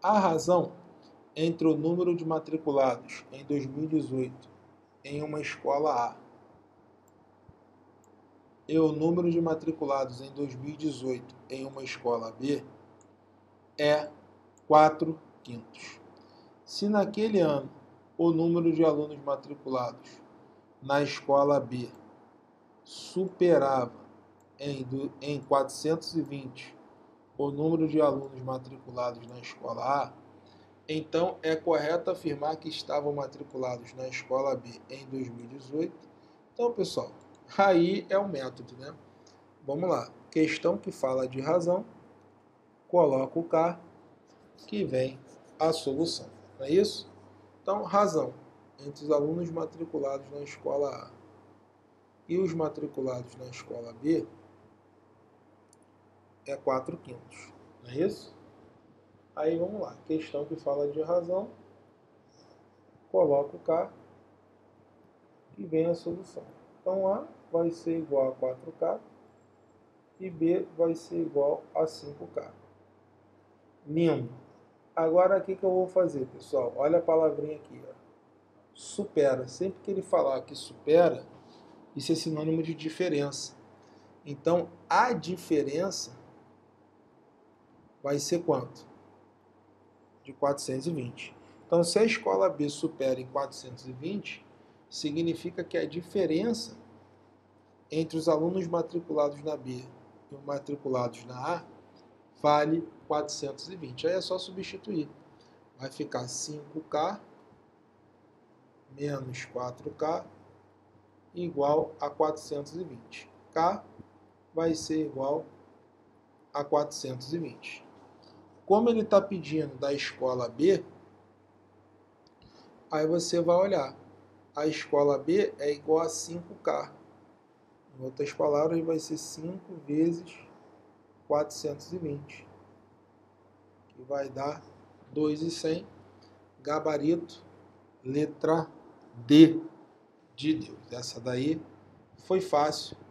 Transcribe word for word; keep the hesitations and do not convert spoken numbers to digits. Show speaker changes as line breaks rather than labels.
A razão entre o número de matriculados em dois mil e dezoito em uma escola A e o número de matriculados em dois mil e dezoito em uma escola B é quatro quintos. Se naquele ano o número de alunos matriculados na escola B superava em, em quatrocentos e vinte o número de alunos matriculados na escola A, então é correto afirmar que estavam matriculados na escola B em dois mil e dezoito. Então, pessoal, aí é o método, né? Vamos lá. Questão que fala de razão, coloca o K, que vem a solução. Não é isso? Então, razão entre os alunos matriculados na escola A e os matriculados na escola B é quatro quintos. Não é isso? Aí vamos lá. Questão que fala de razão, coloca o K, e vem a solução. Então, A vai ser igual a quatro K e B vai ser igual a cinco K. Lindo. Agora, o que, que eu vou fazer, pessoal? Olha a palavrinha aqui. Ó. Supera. Sempre que ele falar que supera, isso é sinônimo de diferença. Então, a diferença vai ser quanto? De quatrocentos e vinte. Então, se a escola B supera em quatrocentos e vinte, significa que a diferença entre os alunos matriculados na B e os matriculados na A vale quatrocentos e vinte. Aí é só substituir. Vai ficar cinco K menos quatro K igual a quatrocentos e vinte. K vai ser igual a quatrocentos e vinte. Como ele está pedindo da escola B, aí você vai olhar. A escola B é igual a cinco K. Em outras palavras, vai ser cinco vezes quatrocentos e vinte. Que vai dar dois mil e cem. Gabarito, letra D de Deus. Essa daí foi fácil.